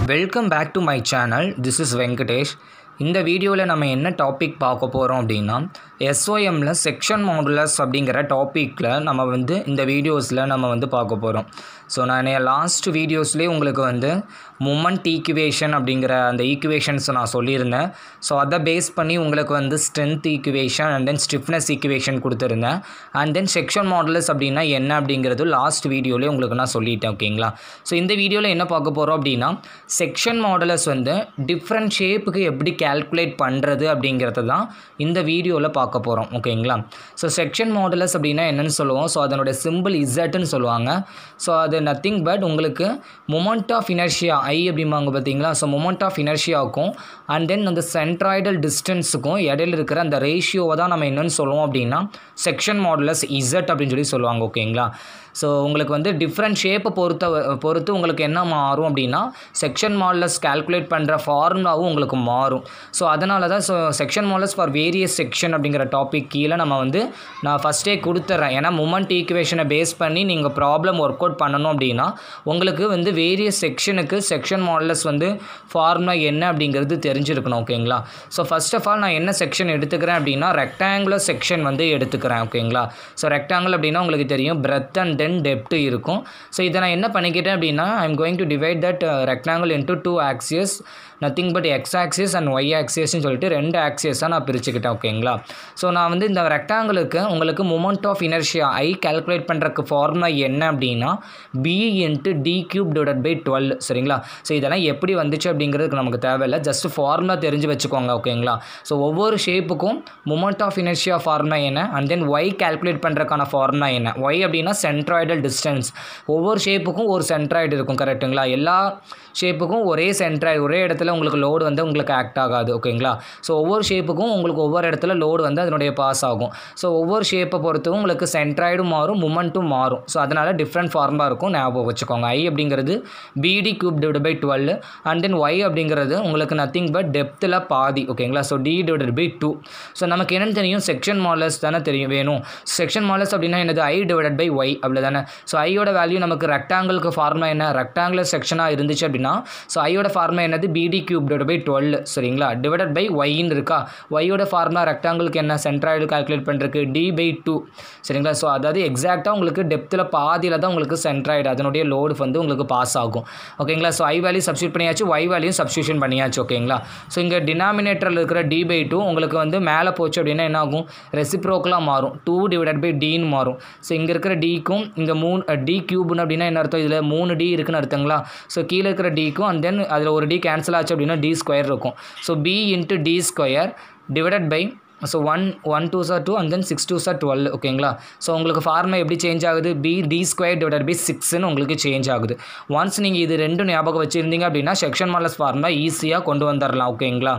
Welcome back to my channel. This is Venkatesh. இந்த வீடியோவில் நம்ம என்ன டாபிக் பார்க்க போகிறோம் அப்படின்னா SOMல செக்ஷன் மாடுலஸ் அப்படிங்கிற டாப்பிக்கில் நம்ம இந்த வீடியோஸில் நம்ம பார்க்க போகிறோம். ஸோ நான் லாஸ்ட் வீடியோஸ்லேயே உங்களுக்கு மொமெண்ட் ஈக்குவேஷன் அப்படிங்கிற அந்த ஈக்குவேஷன்ஸ் நான் சொல்லியிருந்தேன். ஸோ அதை பேஸ் பண்ணி உங்களுக்கு strength equation and then stiffness equation கொடுத்துருந்தேன். அண்ட் தென் செக்ஷன் மாடுலஸ் அப்படின்னா என்ன அப்படிங்கிறது லாஸ்ட் வீடியோலேயே உங்களுக்கு நான் சொல்லிட்டேன். ஓகேங்களா? ஸோ இந்த வீடியோவில் என்ன பார்க்க போகிறோம் அப்படின்னா செக்ஷன் மாடுலஸ் டிஃப்ரெண்ட் ஷேப்புக்கு எப்படி கால்குலேட் பண்ணுறது அப்படிங்கிறது தான் இந்த வீடியோவில் பார்க்க போகிறோம். ஓகேங்களா? ஸோ செக்ஷன் மாடுலஸ் அப்படின்னா என்னென்னு சொல்லுவோம். ஸோ அதனுடைய சிம்பிள் இசட்னு சொல்லுவாங்க. ஸோ அது நத்திங் பட் உங்களுக்கு மொமெண்ட் ஆஃப் இனர்ஷியா ஐ அப்படிம்பாங்க பார்த்தீங்களா. ஸோ மொமெண்ட் ஆஃப் இனர்ஷியாவுக்கும் அண்ட் தென் அந்த சென்ட்ராய்டல் டிஸ்டன்ஸுக்கும் இடையில இருக்கிற அந்த ரேஷியோவை தான் நம்ம என்னென்னு சொல்லுவோம் அப்படின்னா செக்ஷன் மாடுலஸ் இசட் அப்படின்னு சொல்லி சொல்லுவாங்க. ஓகேங்களா? ஸோ உங்களுக்கு டிஃப்ரெண்ட் ஷேப்பை பொறுத்து உங்களுக்கு என்ன மாறும் அப்படின்னா செக்ஷன் மாடுலஸ் கால்குலேட் பண்ணுற ஃபார்முலாவும் உங்களுக்கு மாறும். ஸோ அதனால தான் section modulus for various section அப்படிங்கிற டாபிக் கீழே நம்ம நான் ஃபஸ்ட்டே கொடுத்துட்றேன். ஏன்னா மொமெண்ட் ஈக்குவேஷனை பேஸ் பண்ணி நீங்கள் ப்ராப்ளம் ஒர்க் அவுட் பண்ணணும் அப்படின்னா உங்களுக்கு வேரியஸ் செக்ஷனுக்கு செக்ஷன் மாடுலஸ் ஃபார்முலா என்ன அப்படிங்கிறது தெரிஞ்சிருக்கணும். ஓகேங்களா? ஸோ ஃபர்ஸ்ட் ஆஃப் ஆல் நான் என்ன செக்ஷன் எடுத்துக்கிறேன் அப்படின்னா ரெக்டாங்குலர் செக்ஷன் எடுத்துக்கிறேன். ஓகேங்களா? ஸோ ரெக்டாங்கிள் அப்படின்னா உங்களுக்கு தெரியும் பிரெத் அண்ட் தென் டெப்த் இருக்கும். ஸோ இதை நான் என்ன பண்ணிக்கிட்டேன் அப்படின்னா I am going to divide that rectangle into 2 axis, nothing but X axis and Y ஆக்சிஸ்ன்னு சொல்லிட்டு 2 ஆக்சிஸாக நான் பிரிச்சுக்கிட்டேன். ஓகேங்களா? ஸோ நான் இந்த ரெக்டாங்கிளுக்கு உங்களுக்கு moment of inertia I calculate பண்ணுறதுக்கு ஃபார்முலா என்ன அப்படின்னா B into D cube divided by 12. சரிங்களா? ஸோ இதெல்லாம் எப்படி வந்துச்சு அப்படிங்கிறதுக்கு நமக்கு தேவையில்லை, ஜஸ்ட் ஃபார்முலா தெரிஞ்சு வச்சுக்கோங்க. ஓகேங்களா? ஸோ ஒவ்வொரு ஷேப்புக்கும் மொமெண்ட் ஆஃப் இனர்ஷியா ஃபார்முலா என்ன அண்ட் தென் ஒய் கால்குலேட் பண்ணுறதுக்கான ஃபார்முலா என்ன. ஒய் அப்படின்னா சென்ட்ராய்டல் டிஸ்டன்ஸ். ஒவ்வொரு ஷேப்புக்கும் ஒரு சென்ட்ராய்டு இருக்கும். கரெக்டுங்களா? எல்லா ஷேப்புக்கும் ஒரே சென்ட்ராய்டு ஒரே இடத்துல உங்களுக்கு லோடு உங்களுக்கு ஆக்ட் ஆகாது. ஓகேங்களா? ஸோ ஒவ்வொரு ஷேப்புக்கும் உங்களுக்கு ஒவ்வொரு இடத்துல லோடு அதனுடைய பாஸ் ஆகும். ஸோ ஒவ்வொரு ஷேப்பை பொறுத்தும் உங்களுக்கு சென்ட்ராய்டும் மாறும், மொமெண்ட்டும் மாறும். ஸோ அதனால் டிஃப்ரெண்ட் ஃபார்முலா இருக்கும், ஞாபகம் வச்சுக்கோங்க. ஐ அப்படிங்கிறது B D cube divide by 12 and then Y அப்படிங்கிறது உங்களுக்கு நத்திங் பட் டெப்த்தில் பாதி. ஓகேங்களா? So D divide by 2. So நமக்கு என்னென்னு தெரியும், செக்ஷன் மாடுலஸ் தானே தெரியும் வேணும். செக்ஷன் மாடுலஸ் அப்படின்னா என்னது, ஐ டிவைட் பை ஒய் அப்படி தானே. ஸோ ஐயோட வேல்யூ நமக்கு ரெக்டாங்கிளுக்கு ஃபார்முலா என்ன, ரெக்டாங்குலர் செக்ஷனாக இருந்துச்சு அப்படின்னா ஸோ ஐயோட ஃபார்முலா என்னது பிடி கியூப் டிவைட் பை 12. சரிங்களா? டிவைடட் பை ஒய்ன்னு இருக்கா. ஒய்யோட ஃபார்முலா ரெக்டாங்கிளுக்கு என்ன, சென்ட்ராய்டு கால்குலேட் பண்ணுறதுக்கு டி பை 2. சரிங்களா? ஸோ அதாவது எக்ஸாக்டாக உங்களுக்கு டெப்த்தில் பாதியில் தான் உங்களுக்கு சென்ட்ராய்டு அதனுடைய லோடு உங்களுக்கு பாஸ் ஆகும். ஓகேங்களா? ஸோ ஐ வேல்யூ சப்ஸ்டியூட் பண்ணியாச்சு, ஒய் வேல்யூ சப்ஸ்டியூஷன் பண்ணியாச்சு. ஓகேங்களா? ஸோ இங்கே டினாமினேட்டரில் இருக்கிற டி பை 2 உங்களுக்கு மேலே போச்சு அப்படின்னா என்ன ஆகும், ரெசிப்ரோக்கலாக மாறும், 2 டிவைடட் பை டின்னு மாறும். ஸோ இங்கே இருக்கிற டிக்கும் இங்கே 3 டி கியூப்னு அப்படின்னா என்ன அர்த்தம், இதில் 3 டி இருக்குன்னு அர்த்தங்களா. ஸோ கீழே இருக்கிற டிக்கும் அண்ட் தென் அதில் ஒரு டி கேன்சல் ஆச்சு அப்படின்னா டி ஸ்கொயர் இருக்கும். So B into D square divided by so 1 2s are 2 and then 6 2s are 12. ஓகேங்களா? ஸோ உங்களுக்கு ஃபார்முலா எப்படி சேஞ்ச் ஆகுது, B D square divided by 6ன்னு உங்களுக்கு சேஞ்ச் ஆகுது. ஒன்ஸ் நீங்கள் இது ரெண்டும் ஞாபகம் வச்சுருந்தீங்க அப்படின்னா செக்ஷன் மாடுலஸ் ஃபார்முலா ஈஸியாக கொண்டு வந்துடலாம். ஓகேங்களா?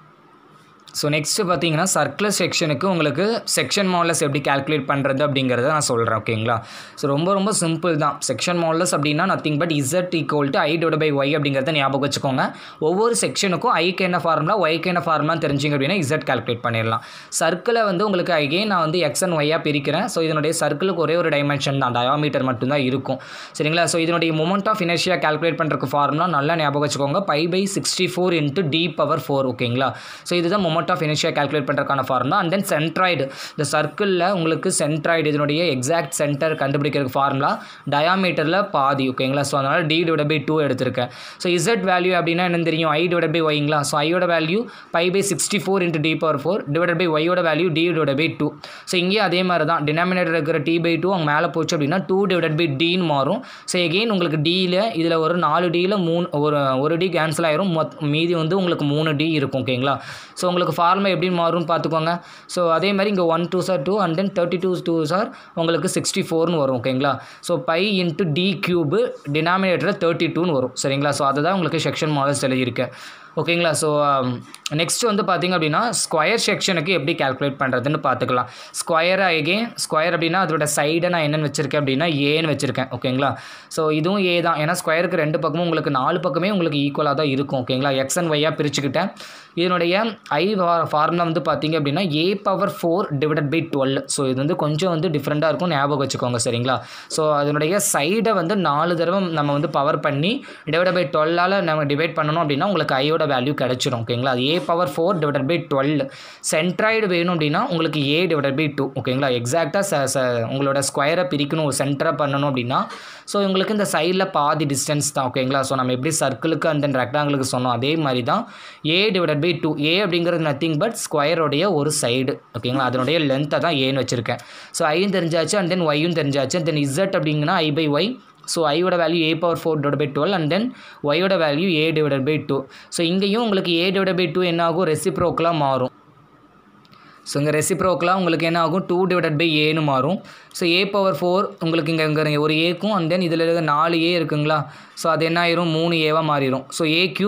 ஸோ நெக்ஸ்ட்டு பார்த்தீங்கன்னா சர்க்குலர் செக்ஷனுக்கு உங்களுக்கு செக்ஷன் மாடுலஸ் எப்படி கால்குலேட் பண்ணுறது அப்படிங்கிறத நான் சொல்கிறேன். ஓகேங்களா? ஸோ ரொம்ப சிம்பிள் தான். செக்ஷன் மாடுலஸ் அப்படின்னா nothing but Z equal to I divide by Y அப்படிங்கிறத ஞாபகம் வச்சுக்கோங்க. ஒவ்வொரு செக்ஷனுக்கும் ஐக்கு என்ன ஃபார்முலா ஒய்க்கு என்ன ஃபார்முலா தெரிஞ்சிங்க அப்படின்னா இசட் கால்குலேட் பண்ணிடலாம். சர்க்கிளை உங்களுக்கு அகைன் நான் எக்ஸ் அண்ட் ஒய்யாக பிரிக்கிறேன். ஸோ இதனுடைய சர்க்கிளுக்கு ஒரே ஒரு டைமென்ஷன் தான், டயாமீட்டர் மட்டும்தான் இருக்கும். சரிங்களா? ஸோ இதனுடைய மொமெண்ட் ஆஃப் இனர்ஷியா கால்குலேட் பண்ணுறதுக்கு ஃபார்முலா நல்லா ஞாபகம் வச்சுக்கோங்க, pi by 64 into D power 4. ஓகேங்களா? ஸோ இதுதான் மொமெண்ட் ஆஃப் இனர்ஷியா கால்குலேட் பண்ணுறதுக்கான ஃபார்முலா. அண்ட் தென் சென்ட்ராய்டு, இந்த சர்க்கிளில் உங்களுக்கு சென்ட்ராய்டு இதனுடைய எக்ஸாக்ட் சென்டர் கண்டுபிடிக்கிறதுக்கு ஃபார்முலா டயாமீட்டரில் பாதி. ஓகேங்களா? ஸோ அதனால் டி டிவைட் பை 2 எடுத்திருக்கேன். ஸோ இசட் வேல்யூ அப்படின்னா என்னன்னு தெரியும், ஐ டிவைட் பை ஒய்ங்களா. ஸோ ஐயோட value pi by 64 into D power 4 divide by ஒய்யோட value D divide by 2. So இங்கே அதே மாதிரி தான் டினாமினேட்டர் இருக்கிற டி பை 2 அங்கே மேலே போச்சு அப்படின்னா 2 டிவைட் பை டின்னு மாறும். ஸோ எகெயின் உங்களுக்கு டியில் இதில் ஒரு 4 டியில் 3 ஒரு டி கேன்சல் ஆயிரும், மீதி உங்களுக்கு 3 டி இருக்கும். ஓகேங்களா? ஸோ உங்களுக்கு ஃபார்முலா எப்படி மாறும்னு பார்த்துக்கோங்க. ஸோ அதே மாதிரி இங்கே 1 2s are 2 and then 32 2s are உங்களுக்கு 64ன்னு வரும். ஓகேங்களா? So pi into D cube டினாமினேட்டரில் 32ன்னு வரும். சரிங்களா? ஸோ அதை தான் உங்களுக்கு செக்ஷன் மாடுலஸ் எழுதியிருக்கேன். ஓகேங்களா. ஸோ நெக்ஸ்ட் வந்து பார்த்திங்க அப்படின்னா ஸ்கொயர் செக்ஷனுக்கு எப்படி கால்குலேட் பண்ணுறதுன்னு பார்த்துக்கலாம். ஸ்கொயர் அப்படின்னா அதோட சைடை நான் என்னென்னு வச்சுருக்கேன் அப்படின்னா ஏன்னு வச்சுருக்கேன். ஓகேங்களா. ஸோ இதுவும் ஏ தான், ஏன்னா ஸ்கொயருக்கு ரெண்டு பக்கமும் உங்களுக்கு 4 பக்கமே உங்களுக்கு ஈக்குவலாக தான் இருக்கும். ஓகேங்களா. எக்ஸ் அண்ட் ஒய்யாக பிரிச்சுக்கிட்டேன். இதனுடைய ஃபார்முலா வந்து பார்த்திங்க அப்படின்னா a/4/12. ஸோ இது வந்து கொஞ்சம் வந்து டிஃப்ரெண்ட்டாக இருக்கும், ஞாபகம் வச்சுக்கோங்க. சரிங்களா. ஸோ அதனுடைய சைடை வந்து 4 தடவை நம்ம வந்து பவர் பண்ணி /12 நம்ம டிவைட் பண்ணணும் அப்படின்னா உங்களுக்கு ஐயோட வேல்யூ கிடச்சிடும். ஓகேங்களா. a/4/12. சென்ட்ராய்டு வேணும் அப்படின்னா உங்களுக்கு a/2. ஓகேங்களா. எக்ஸாக்டாக உங்களோட ஸ்கொயரை பிரிக்கணும், சென்டராக பண்ணணும் அப்படின்னா ஸோ உங்களுக்கு இந்த சைடில் பாதி டிஸ்டன்ஸ் தான். ஓகேங்களா. ஸோ நம்ம எப்படி சர்க்கிளுக்கு அண்ட் தென் ரெக்டாங்கிளுக்கு சொன்னோம் அதே மாதிரி தான் a/2. a அப்படிங்கிறது நத்திங் பட் ஸ்கொயருடைய ஒரு சைடு. ஓகேங்களா. அதனுடைய லென்த்தை தான் ஏன்னு வச்சுருக்கேன். ஸோ ஐயும் தெரிஞ்சாச்சு அண்ட் தென் ஒய்யும் தெரிஞ்சாச்சு. தென் z அப்படிங்கன்னா i/y. ஸோ ஐயோட வேல்யூ a/4/12 அண்ட் தென் ஒய்யோட வேல்யூ a/2. ஸோ இங்கேயும் உங்களுக்கு a/2 என்ன ஆகும், ரெசிப்ரோக்கலாக மாறும். ஸோ இங்கே ரெசிப்ரோக்கலாக உங்களுக்கு என்ன ஆகும், 2/aன்னு மாறும். ஸோ a/4 உங்களுக்கு இங்கே ஒரு ஏக்கும் அண்ட் தென் இதில் இருக்க 4a இருக்குங்களா. ஸோ அது என்ன ஆயிரும், 3aவாக மாறிடும். ஸோ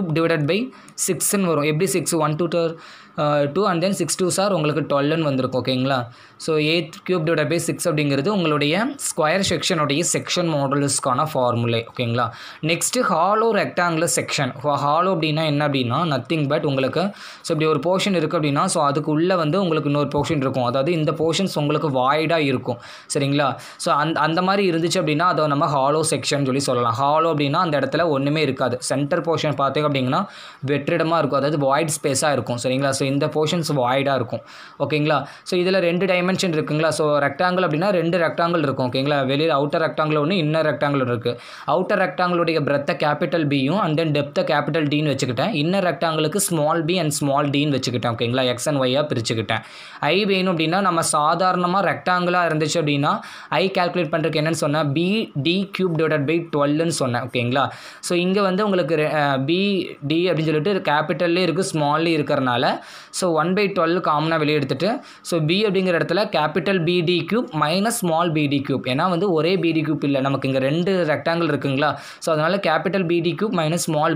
a/6 வரும். எப்படி 6 1 2 2 அண்ட் தென் 6 2s உங்களுக்கு 12 வந்திருக்கும். ஓகேங்களா. ஸோ a/6 அப்படிங்கிறது உங்களுடைய ஸ்கொயர் செக்ஷனுடைய செக்ஷன் மாடுலஸ்க்கான ஃபார்முலை. ஓகேங்களா. Next hollow rectangular section. Hollow அப்படின்னா என்ன அப்படின்னா நத்திங் பட் உங்களுக்கு ஸோ இப்படி ஒரு போர்ஷன் இருக்குது அப்படின்னா ஸோ அதுக்குள்ளே வந்து உங்களுக்கு இன்னொரு போர்ஷன் இருக்கும். அதாவது இந்த போர்ஷன்ஸ் உங்களுக்கு வாய்டாக இருக்கும். சரிங்களா. ஸோ அந்த மாதிரி இருந்துச்சு அப்படின்னா அதை நம்ம ஹாலோ செக்ஷன் சொல்லி சொல்லலாம். ஹாலோ அப்படின்னா அந்த இடத்துல ஒன்றுமே இருக்காது. சென்டர் போர்ஷன் பார்த்தீங்க அப்படிங்கன்னா வெற்றிடமாக இருக்கும், அதாவது வாய்ட் ஸ்பேஸாக இருக்கும். சரிங்களா. ஸோ இந்த போர்ஷன்ஸ் வாய்டாக இருக்கும். ஓகேங்களா. ஸோ இதில் 2 டைமென்ஷன் இருக்குங்களா. ஸோ ரெக்டாங்கிள் அப்படின்னா 2 ரெக்டாங்கிள் இருக்கும். ஓகேங்களா. வெளியில் அவுட்டர் ரெக்டாங்கிள் ஒன்று, இன்னர் ரெக்டாங்கிள் இருக்குது. அவுட்டர் ரெக்டாங்கிளுடைய பிரெத்தை கேபிட்டல் பியும் அண்ட் தென் டெப்த்தை கேபிட்டல் டின்னு வச்சுக்கிட்டேன். இன்னர் ரெக்டாங்கிளுக்கு ஸ்மால் பி அண்ட் ஸ்மால் டின்னு வச்சுக்கிட்டேன். ஓகேங்களா. எக்ஸ் அண்ட் ஒய்யாக பிரிச்சுக்கிட்டேன். ஐ வேணும் அப்படின்னா நம்ம சாதாரணமாக ரெக்டாங்கிளாக இருந்துச்சு அப்படின்னா ஐ கால்குலேட் பண்ணுறதுக்கு என்னென்னு சொன்னேன், bd/12ன்னு சொன்னேன். ஓகேங்களா. ஸோ இங்கே வந்து உங்களுக்கு bd அப்படின்னு சொல்லிட்டு கேபிட்டல்லே இருக்குது, ஸ்மால்லே இருக்கிறனால ஸோ 1/12 காமனாக வெளியே எடுத்துகிட்டு ஸோ b அப்படிங்கிற இடத்துல capital BD³ minus small BD³. ஏன்னா வந்து ஒரே BD³ இல்லை, நமக்கு இங்கே 2 ரெக்டாங்கிள் இருக்குங்களா. ஸோ அதனால் capital BD³ minus small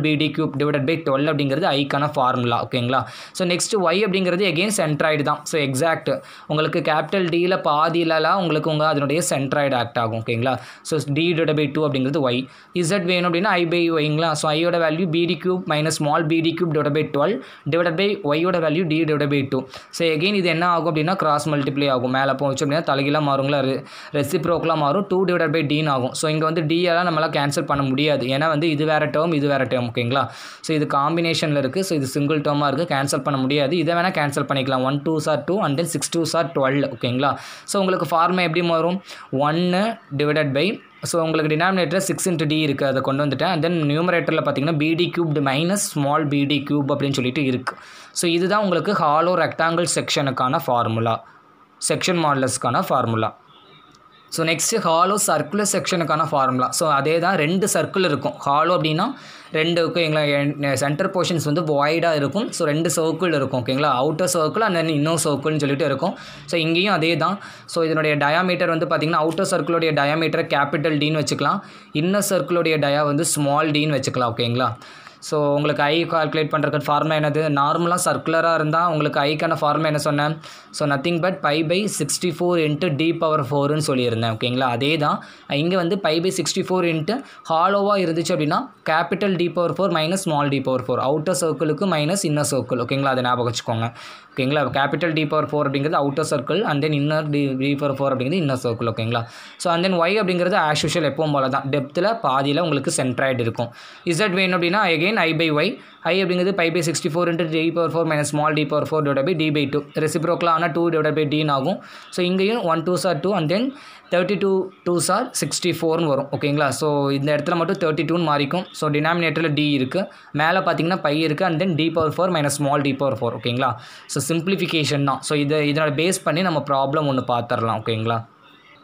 BD³/12 அப்படிங்கிறது ஐக்கான ஃபார்முலா. ஓகேங்களா. ஸோ நெக்ஸ்ட்டு y அப்படிங்கிறது எகெயின் சென்ட்ராய்டு தான். ஸோ எக்ஸாக்ட் உங்களுக்கு கேபிட்டல் டியில் பாதியிலலாம் உங்களுக்கு அதனுடைய சென்ட்ராய்டு ஆக்ட் ஆகும். ஓகேங்களா. ஸோ d/2 அப்படிங்கிறது y. z வேணும் அப்படின்னா i/yங்களா. ஸோ ஐயோட value BD³ minus small BD³/12 divided by ஒய்யோட வேல்யூ d/2. ஸோ எகெயின் இது என்ன ஆகும் அப்படின்னா கிராஸ் மல்டிப்ளை ஆகும். மேலே போச்சு அப்படின்னா தலைகீழாக மாறுங்களா, ரெசிப்ரோக்கலாக மாறும், 2/d ஆகும். ஸோ இங்கே வந்து d-எல்லாம் நம்மளால் கேன்சல் பண்ண முடியாது, ஏன்னா வந்து இது வேறு டேர்ம் இது வேறு டேர்ம். ஓகேங்களா. ஸோ இது காம்பினேஷனில் இருக்குது. ஸோ இது சிங்கிள் டேர்மாக இருக்குது, கேன்சல் பண்ண முடியாது. இதை வேணால் கேன்சல் பண்ணிக்கலாம். 1 2s 2 அண்ட் தென் 6 2s 12. ஓகேங்களா. ஸோ உங்களுக்கு ஃபார்முலா எப்படி மாறும், 1 டிவைடட் பை ஸோ உங்களுக்கு டினாமினேட்டர் 6 × d இருக்குது, அதை கொண்டு வந்துட்டேன். அண்ட் தென் நியூமரேட்டரில் பார்த்தீங்கன்னா BD³ மைனஸ் ஸ்மால் BD³ அப்படின்னு சொல்லிட்டு இருக்குது. ஸோ இதுதான் உங்களுக்கு ஹாலோ ரெக்டாங்கிள் செக்ஷனுக்கான ஃபார்முலா, செக்ஷன் மாடுலஸ்க்கான formula. So next hollow circular செக்ஷனுக்கான ஃபார்முலா. ஸோ அதே தான், 2 சர்க்கிள் இருக்கும். ஹாலோ அப்படின்னா 2 எங்களை சென்டர் போர்ஷன்ஸ் வந்து வாய்டாக இருக்கும். ஸோ 2 சர்க்கிள் இருக்கும். ஓகேங்களா. அவுட்டர் சர்க்கிள் அண்ட் தென் இன்னொரு சர்க்கிள்னு சொல்லிட்டு இருக்கும். ஸோ இங்கேயும் அதே தான். ஸோ இதனுடைய டயாமீட்டர் வந்து பார்த்திங்கன்னா அவுட்டர் சர்க்கிளுடைய டயாமீட்டரை கேபிட்டல் டின்னு வச்சுக்கலாம், இன்னர் சர்க்கிளுடைய டயா வந்து ஸ்மால் டின்னு வச்சுக்கலாம். ஓகேங்களா. ஸோ உங்களுக்கு ஐ கால்குலேட் பண்ணுறதுக்கு ஃபார்முலா என்னது, நார்மலாக சர்க்குலராக இருந்தால் உங்களுக்கு ஐக்கான ஃபார்முலா என்ன சொன்னேன், ஸோ நத்திங் பட் π/64 × d⁴ சொல்லியிருந்தேன். ஓகேங்களா. அதே தான் இங்கே வந்து π/64 ஹாலோவாக இருந்துச்சு அப்படின்னா capital d⁴ minus small d⁴, outer சர்க்கிளுக்கு மைனஸ் இன்னர் சர்க்கிள். ஓகேங்களா. அதை ஞாபகம் வச்சுக்கோங்க. ஓகேங்களா. கேபிட்டல் d⁴ அப்படிங்கிறது outer circle and then inner d⁴ அப்படிங்கிறது இன்னர் சர்க்கிள். ஓகேங்களா. ஸோ அண்ட் தென் ஒய் அப்படிங்கிறது ஆஸ் யூஷுவல் எப்பவும் போல தான், டெப்த்தில் பாதியில் உங்களுக்கு சென்ட்ராய்டு இருக்கும். இசட் வேணும் அப்படின்னா எகெயின் i/y. i அப்படிங்கிறது π/64 × d⁴ minus small d⁴ divide by d/2. ரெசிப்ரோக்கலாக ஆனால் 2/d ஆகும். ஸோ இங்கேயும் 1 2s 2 அண்ட் தென் 32 2s 64 வரும். ஓகேங்களா. ஸோ இந்த இடத்துல மட்டும் 32ன்னு மாறிக்கும். ஸோ டினாமினேட்டரில் d இருக்குது, மேலே பார்த்தீங்கன்னா π இருக்குது and then d⁴ minus small d⁴. ஓகேங்களா. ஸோ சிம்பிளிஃபிகேஷன் தான். ஸோ இதோட பேஸ் பண்ணி நம்ம ப்ராப்ளம் ஒன்று பார்த்துடலாம். ஓகேங்களா.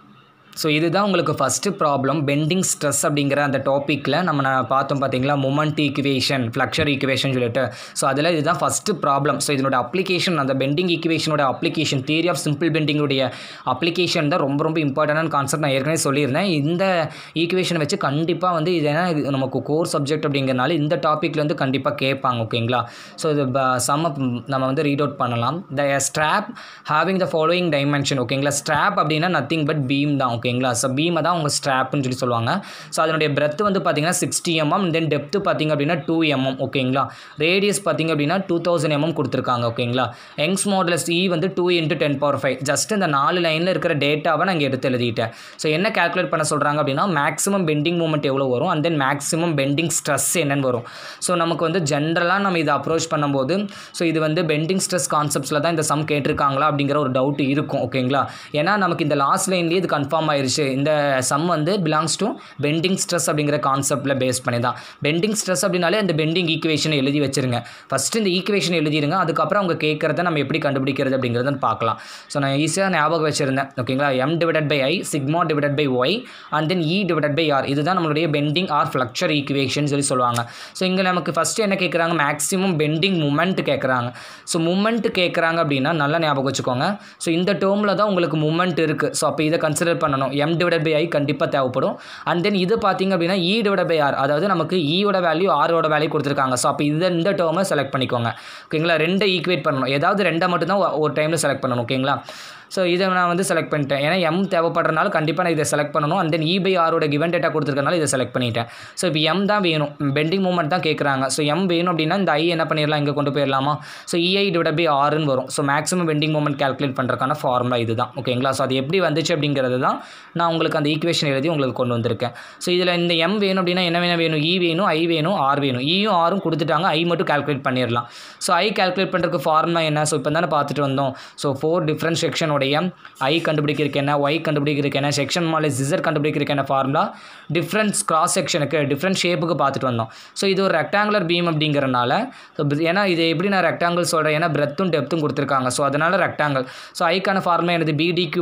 ஸோ இதுதான் உங்களுக்கு ஃபஸ்ட்டு ப்ராப்ளம் பெண்டிங் ஸ்ட்ரெஸ் அப்படிங்கிற அந்த டாப்பிக்கில் நம்ம பார்த்தோம் பார்த்தீங்களா மொமெண்ட் ஈக்குவேஷன் ஃப்ளக்சர் ஈக்குவேஷன் சொல்லிட்டு ஸோ அதில் இதுதான் ஃபஸ்ட்டு ப்ராப்ளம் ஸோ இதனோட அப்ளிகேஷன் அந்த பெண்டிங் ஈக்குவேஷனோட அப்ளிகேஷன் தியரி ஆஃப் சிம்பிள் பெண்டிங்குடைய அப்ளிகேஷன் தான் ரொம்ப ரொம்ப இம்பார்ட்டன்டான கான்செப்ட் நான் ஏற்கனவே சொல்லியிருந்தேன் இந்த ஈக்குவேஷனை வச்சு கண்டிப்பாக வந்து இது ஏன்னா இது நமக்கு கோர் சப்ஜெக்ட் அப்படிங்கிறனால இந்த டாப்பிக்கில் வந்து கண்டிப்பாக கேட்பாங்க ஓகேங்களா ஸோ இது நம்ம வந்து ரீட் அவுட் பண்ணலாம் the strap having the following dimension ஓகேங்களா ஸ்ட்ராப் அப்படின்னா நத்திங் பட் பீம் தான் ஓகேங்களா ஸோ பீமை தான் உங்கள் ஸ்ட்ராப்னு சொல்லி சொல்லுவாங்க ஸோ அதனுடைய பிரெத் வந்து பார்த்தீங்கன்னா 60 mm தென் டெப்த்து பார்த்தீங்க அப்படின்னா 2 mm ஓகேங்களா ரேடியஸ் பார்த்தீங்க அப்படின்னா 2000 mm கொடுத்துருக்காங்க ஓகேங்களா யங்ஸ் மாடுலஸ் E வந்து 2 × 10⁵ ஜஸ்ட் இந்த 4 லைனில் இருக்கிற டேட்டாவை நான் இங்கே எடுத்து எழுதிட்டேன் ஸோ என்ன கால்குலேட் பண்ண சொல்கிறாங்க அப்படின்னா மேக்ஸிமம் பெண்டிங் மூமெண்ட் எவ்வளோ வரும் and then maximum bending stress என்னன்னு வரும் ஸோ நமக்கு வந்து ஜென்ரலாக நம்ம இதை அப்ரோச் பண்ணும்போது ஸோ இது வந்து பெண்டிங் ஸ்ட்ரெஸ் கான்செப்ட்ஸில் தான் இந்த சம் கேட்டிருக்காங்களா அப்படிங்கிற ஒரு டவுட் இருக்கும் ஓகேங்களா ஏன்னா நமக்கு இந்த லாஸ்ட் லைன்லேயே இது கன்ஃபார்ம் ஆயிருச்சு இந்த சம் வந்து பிலாங்ஸ் டு பெண்டிங் ஸ்ட்ரெஸ் அப்படிங்கிற கான்செப்டில் பேஸ் பண்ணி தான் பெண்டிங் ஸ்ட்ரெஸ் அப்படின்னாலே அந்த பெண்டிங் ஈக்குவேஷனை எழுதி வச்சிருங்க ஃபஸ்ட்டு இந்த ஈக்குவேஷன் எழுதிருங்க அதுக்கப்புறம் அவங்க கேட்குறத நம்ம எப்படி கண்டுபிடிக்கிறது அப்படிங்கிறத பார்க்கலாம் ஸோ நான் ஈஸியாக ஞாபகம் வச்சுருந்தேன் ஓகேங்களா m/i sigma divided by Y and then E/r இதுதான் நம்மளுடைய பெண்டிங் ஆர் ஃப்ளக்சர் ஈக்குவேஷன் சொல்லி சொல்லுவாங்க ஸோ இங்கே நமக்கு ஃபஸ்ட்டு என்ன கேட்குறாங்க மேக்ஸிமம் பெண்டிங் மூமெண்ட் கேட்குறாங்க ஸோ மூமெண்ட் கேட்குறாங்க அப்படின்னா நல்லா ஞாபகம் வச்சுக்கோங்க ஸோ இந்த டேர்மில் தான் உங்களுக்கு மூமெண்ட் இருக்குது ஸோ அப்போ இதை கன்சிடர் பண்ணணும் m/i கண்டிப்பாக தேவைப்படும் அண்ட் தென் இது பார்த்தீங்க அப்படின்னா E/r அதாவது நமக்கு ஈயோட வேல்யூ ஆரோட வேல்யூ கொடுத்துருக்காங்க ஸோ அப்போ இந்த டேர்மை செலக்ட் பண்ணிக்கோங்க ஓகேங்களா ரெண்டை ஈக்குவேட் பண்ணணும் ஏதாவது ரெண்டை மட்டும் தான் ஒரு டைமில் செலக்ட் பண்ணணும் ஓகேங்களா ஸோ இதை நான் வந்து செலக்ட் பண்ணிட்டேன் ஏன்னா m தேவைப்படுறதுனால கண்டிப்பாக நான் இதை செலக்ட் பண்ணணும் and then E/r given data கொடுத்துருக்கனால இதை செலக்ட் பண்ணிட்டேன் ஸோ இப்போ m தான் வேணும் பெண்டிங் மூமெண்ட் தான் கேட்குறாங்க ஸோ m வேணும் அப்படின்னா இந்த i என்ன பண்ணிடலாம் இங்கே கொண்டு போயிடலாமா ஸோ EI/r வரும் so maximum bending moment calculate பண்ணுறதுக்கான ஃபார்முலா இது தான் ஓகேங்களா ஸோ அது எப்படி வந்துச்சு அப்படிங்கிறது தான் நான் உங்களுக்கு அந்த ஈக்குவேஷன் எழுதி உங்களுக்கு கொண்டு வந்திருக்கேன் ஸோ இதில் இந்த m வேணும் அப்படின்னா என்ன வேணும் E வேணும் I வேணும் R வேணும் ஈயும் ஆரும் கொடுத்துட்டாங்க I மட்டும் கால்குலேட் பண்ணிடலாம் ஸோ I கால்குலேட் பண்ணுறதுக்கு ஃபார்முலா என்ன ஸோ இப்போ தானே பார்த்துட்டு வந்தோம் ஸோ 4 டிஃப்ரெண்ட் செக்ஷனோட I கண்டுபிடிக்கிறதுக்கு என்ன Y கண்டுபிடிக்கிறதுக்கு என்ன செக்ஷன் மாலை Z கண்டுபிடிக்கிறதுக்கு என்ன ஃபார்முலா டிஃப்ரெண்ட் கிராஸ் செக்ஷனுக்கு டிஃப்ரெண்ட் ஷேப்புக்கு பார்த்துட்டு வந்தோம் ஸோ இது ஒரு ரெக்டாங்குலர் பீம் அப்படிங்கிறனால ஸோ ஏன்னா இது எப்படி நான் ரெக்டாங்கிள் சொல்கிறேன் ஏன்னா பிரெத்தும் டெப்த்தும் கொடுத்துருக்காங்க ஸோ அதனால் ரெக்டாங்கிள் ஸோ ஐக்கான ஃபார்முலா என்னது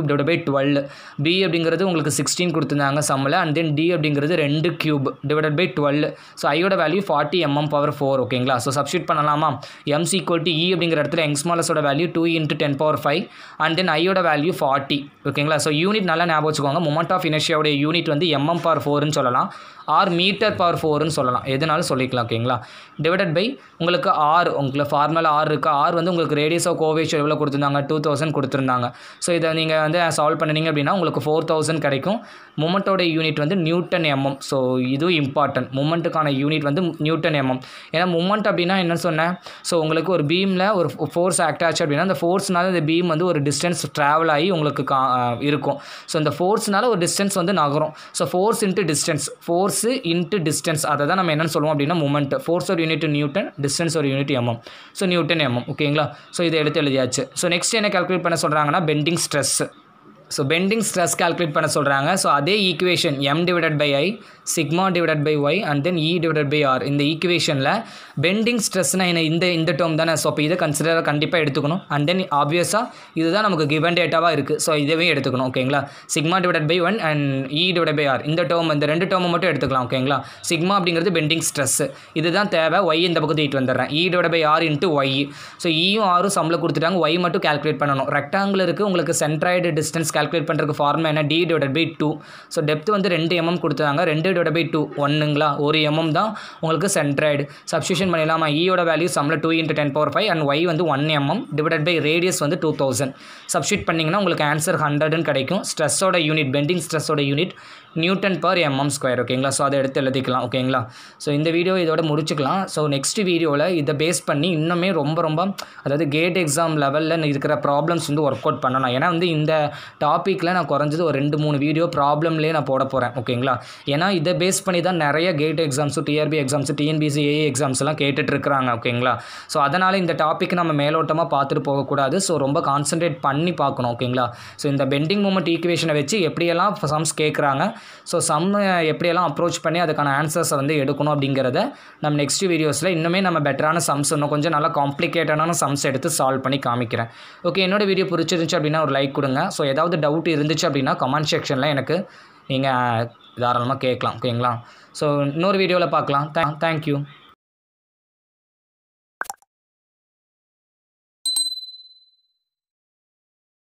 BD3/12 B அப்படிங்கிறது உங்களுக்கு 16 கொடுத்துருந்தாங்க சம்மில் அண்ட் தென் D அப்படிங்கிறது 2³ / 12 ஸோ ஐயோட வேல்யூ 40 mm⁴ ஓகேங்களா ஸோ சப்ஸ்டியூட் பண்ணலாமா m = E அப்படிங்கிற இடத்துல யங்ஸ்மாலஸோட வேல்யூ 2 × 10⁵ அண்ட் தென் ஐயோட வேல்யூ 40 ஓகேங்களா ஸோ யூனிட் நல்லா ஞாபகம் வச்சுக்கோங்க மொமெண்ட் ஆஃப் இனர்ஷியாவுடைய யூனிட் வந்து mm/4ன்னு சொல்லலாம் ஆர் m/4ன்னு சொல்லலாம் எதுனாலும் சொல்லிக்கலாம் ஓகேங்களா டிவைடட் பை உங்களுக்கு ஆர் உங்களுக்கு ஃபார்முலா ஆர் இருக்குது ஆர் வந்து உங்களுக்கு ரேடியஸ் ஆஃப் கோவேஷன் எவ்வளோ கொடுத்துருந்தாங்க 2000 கொடுத்துருந்தாங்க ஸோ இதை நீங்கள் வந்து சால்வ் பண்ணிங்க அப்படின்னா உங்களுக்கு 4000 கிடைக்கும் மொமெண்ட்டோட யூனிட் வந்து நியூட்டன் mm ஸோ இதுவும் இம்பார்ட்டன்ட் மொமெண்ட்டுக்கான யூனிட் வந்து நியூட்டன் mm ஏன்னா மொமெண்ட் அப்படின்னா என்ன சொன்னேன் ஸோ உங்களுக்கு ஒரு பீமில் ஒரு ஃபோர்ஸ் ஆக்ட் ஆச்சு அப்படின்னா அந்த ஃபோர்ஸ்னால இந்த பீம் வந்து ஒரு டிஸ்டன்ஸ் ட்ராவல் ஆகி உங்களுக்கு இருக்கும் ஸோ இந்த ஃபோர்ஸ்னால ஒரு டிஸ்டன்ஸ் வந்து நகரும் ஸோ ஃபோர்ஸ் இன்ட்டு டிஸ்டன்ஸ் அதை தான் நம்ம என்னென்னு சொல்லுவோம் அப்படின்னா மொமெண்ட் ஃபோர்ஸ் ஒரு யூனிட் நியூட்டன் டிஸ்டன்ஸ் ஒரு unit mm so newton mm ஓகேங்களா ஸோ இதை எடுத்து எழுதியாச்சு ஸோ நெக்ஸ்ட் என்ன கால்குலேட் பண்ண சொல்கிறாங்கன்னா bending stress so bending stress calculate பண்ண சொல்கிறாங்க ஸோ அதே equation m/i சிக்மா/y and then E/r இந்த ஈக்குவேஷனில் பெண்டிங் ஸ்ட்ரெஸ்னால் என்ன இந்த டேர்ம் தானே ஸோ அப்போ இதை கன்சிடராக கண்டிப்பாக எடுத்துக்கணும் அண்ட் தென் ஆப்வியஸாக இதுதான் நமக்கு கிவன் டேட்டாவாக இருக்குது ஸோ இதவே எடுத்துக்கணும் ஓகேங்களா சிக்மா/1 அண்ட் E/r இந்த டேர்ம் இந்த ரெண்டு டேர்மை மட்டும் எடுத்துக்கலாம் ஓகேங்களா சிக்மா அப்படிங்கிறது பெண்டிங் ஸ்ட்ரெஸ் இதுதான் தேவை y இந்த பக்கத்து இட்டு வந்துடுறேன் E/r × y ஸோ ஈயும் ஆரும் சம்மில் கொடுத்துட்டாங்க y மட்டும் கால்குலேட் பண்ணணும் ரெக்டாங்கிள் இருக்குது உங்களுக்கு சென்ட்ராய்டு டிஸ்டன்ஸ் கால்குலேட் பண்ணுறதுக்கு ஃபார்முலா என்ன D/2 ஸோ டெப்த் வந்து 2 mm கொடுத்தாங்க 2/2 ஒன்றுங்களா ஒரு mm தான் உங்களுக்கு சென்ட்ராய்டு சப்ஸ்டியூஷன் பண்ணிடலாமா ஈயோட வேல்யூ சம்மில் 2 × 10⁵ அண்ட் y வந்து 1 mm டிவைடட் பை ரேடியஸ் வந்து 2000 சப்ஸ்டியூட் பண்ணிங்கன்னா உங்களுக்கு ஆன்சர் 100ன்னு கிடைக்கும் ஸ்ட்ரெஸ்ஸோட யூனிட் பெண்டிங் ஸ்ட்ரெஸ்ஸோட யூனிட் Newton/mm². ஓகேங்களா ஸோ அதை எடுத்து எழுதிக்கலாம் ஓகேங்களா ஸோ இந்த வீடியோ இதோட முடிச்சுக்கலாம் ஸோ நெக்ஸ்ட் வீடியோவில் இதை பேஸ் பண்ணி இன்னுமே ரொம்ப அதாவது கேட் எக்ஸாம் லெவலில் இருக்கிற ப்ராப்ளம்ஸ் வந்து ஒர்க் அவுட் பண்ணலாம் ஏன்னா வந்து இந்த டாப்பிக்கில் நான் குறைஞ்சது ஒரு 2-3 வீடியோ ப்ராப்ளம்லேயே நான் போட போகிறேன் ஓகேங்களா ஏன்னா இதை பேஸ் பண்ணி தான் நிறைய GATE exams TRB exams TNPSC AE எக்ஸாம்ஸ்லாம் கேட்டுட்ருக்குறாங்க ஓகேங்களா ஸோ அதனால் இந்த டாபிக் நம்ம மேலோட்டமாக பார்த்துட்டு போகக்கூடாது ஸோ ரொம்ப கான்சன்ட்ரேட் பண்ணி பார்க்கணும் ஓகேங்களா ஸோ இந்த பெண்டிங் மூமெண்ட் ஈக்குவேஷனை வச்சு எப்படியெல்லாம் சம்ஸ் கேட்குறாங்க ஸோ எப்படியெல்லாம் அப்ரோச் பண்ணி அதுக்கான ஆன்சர்ஸை வந்து எடுக்கணும் அப்படிங்கிறத நம்ம நெக்ஸ்ட் வீடியோஸில் இன்னுமே நம்ம பெட்டரான சம்ஸ் இன்னும் கொஞ்சம் நல்லா காம்ப்ளிகேட்டடான சம்ஸ் எடுத்து சால்வ் பண்ணி காமிக்கிறேன். ஓகே, என்னோட வீடியோ பிடிச்சிருந்துச்சு அப்படின்னா ஒரு லைக் கொடுங்க. ஸோ ஏதாவது டவுட் இருந்துச்சு அப்படின்னா கமெண்ட் செக்ஷனில் எனக்கு நீங்கள் தாராளமாக கேட்கலாம். ஓகேங்களா? ஸோ இன்னொரு வீடியோவில் பார்க்கலாம். தேங்க்யூ.